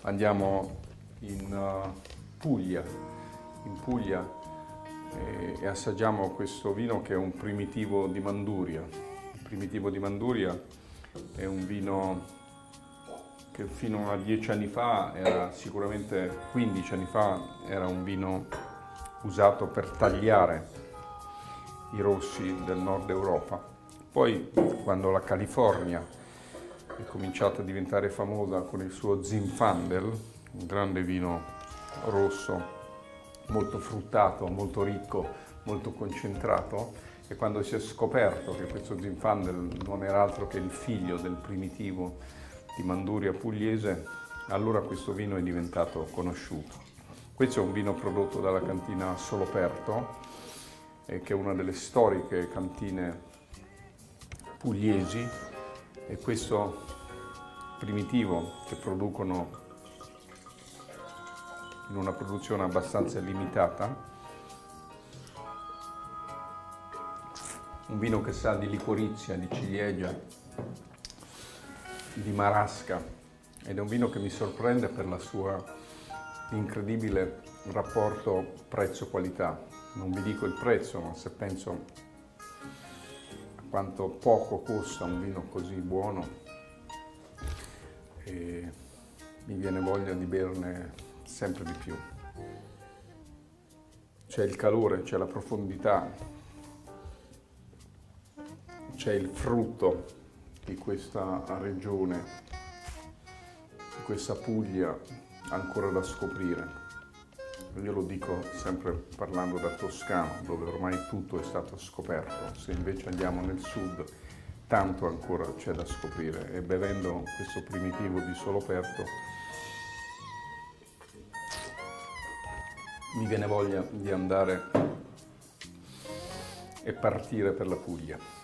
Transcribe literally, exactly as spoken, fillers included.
andiamo in uh, Puglia, in Puglia e, e assaggiamo questo vino che è un primitivo di Manduria. Il primitivo di Manduria è un vino che fino a dieci anni fa, era sicuramente quindici anni fa, era un vino usato per tagliare i rossi del nord Europa. Poi, quando la California è cominciata a diventare famosa con il suo Zinfandel, un grande vino rosso, molto fruttato, molto ricco, molto concentrato, e quando si è scoperto che questo Zinfandel non era altro che il figlio del primitivo di Manduria pugliese, allora questo vino è diventato conosciuto. Questo è un vino prodotto dalla cantina Soloperto, eh, che è una delle storiche cantine pugliesi, e questo primitivo che producono in una produzione abbastanza limitata, un vino che sa di licorizia, di ciliegia, di marasca, ed è un vino che mi sorprende per la sua incredibile rapporto prezzo-qualità. Non vi dico il prezzo, ma se penso a quanto poco costa un vino così buono, e mi viene voglia di berne sempre di più. C'è il calore, c'è la profondità, c'è il frutto di questa regione, di questa Puglia ancora da scoprire. Io lo dico sempre parlando da toscano, dove ormai tutto è stato scoperto. Se invece andiamo nel sud, tanto ancora c'è da scoprire, e bevendo questo primitivo di Soloperto mi viene voglia di andare e partire per la Puglia.